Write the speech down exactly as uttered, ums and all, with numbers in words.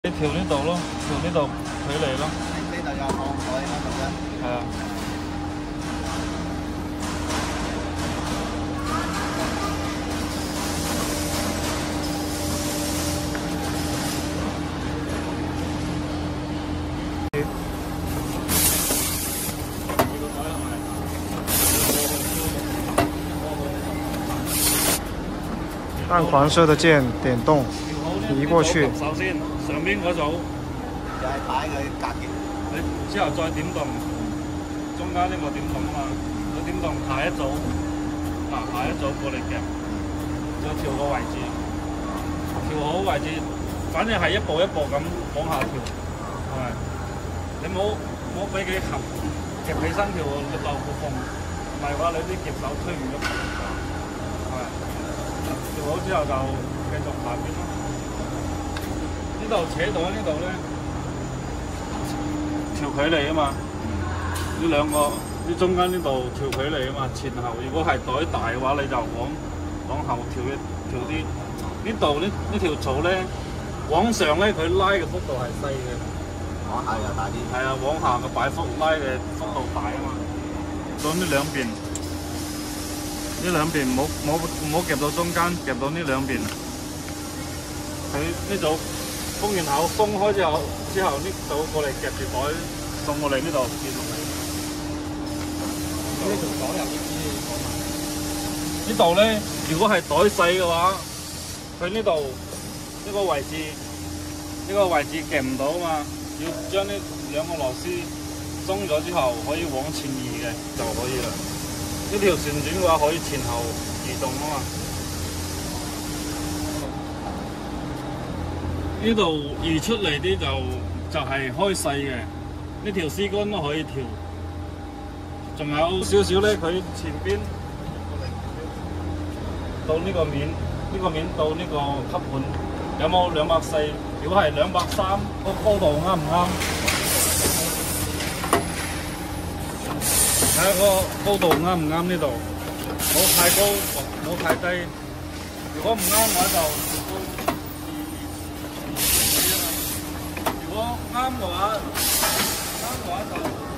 你調呢度咯，調呢度距離咯。 呢度有放水啦，咁樣。 係啊。 暗黄色的键点动，移過去。 首先上邊嗰組就係擺佢隔熱， 你之後再點動中間呢個點動啊嘛，佢點動下一組，嗱下一組過嚟夾，再調個位置，調好位置，反正係一步一步咁往下調，係咪？你冇冇俾佢合夾起身條漏個縫，唔係話你啲夾手推唔喐，係咪？調好之後就繼續下邊咯。呢度扯到呢度咧，調距離啊嘛。呢兩個呢中間呢度調距離啊嘛，前後。如果係袋大嘅話，你就往往後調一調啲。呢度呢呢條槽咧，往上咧佢拉嘅幅度係細嘅， 往下又大啲。 係啊，往下嘅擺幅拉嘅幅度大啊嘛。到呢兩邊。呢兩邊唔好唔好唔好夾到中間，夾到呢兩邊。佢呢組封完口，封開之後，之後呢組過嚟夾住袋送過嚟呢度跌落嚟。 呢條袋有啲啲講埋。 呢度咧，如果係袋細嘅話，佢呢度呢個位置呢、呢個位置夾唔到啊嘛，要將呢兩個螺絲鬆咗之後，可以往前移嘅就可以啦。呢條旋轉嘅話可以前後移動啊嘛。呢度移出嚟啲就就係、是、開細嘅，呢條絲桿都可以調。仲有少少咧，佢前邊到呢個面，呢、呢個面到呢個吸盤有冇兩百四？如果係兩百三，個高度啱唔啱？睇下個高度啱唔啱呢度，冇太高，冇太低。如果唔啱嘅話就調高。如果啱嘅話，啱嘅話就。